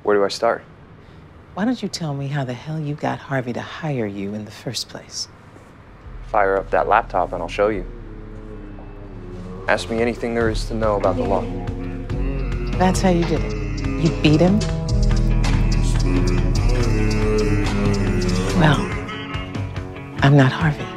Where do I start? Why don't you tell me how the hell you got Harvey to hire you in the first place? Fire up that laptop and I'll show you. Ask me anything there is to know about the law. That's how you did it. You beat him? Well, I'm not Harvey.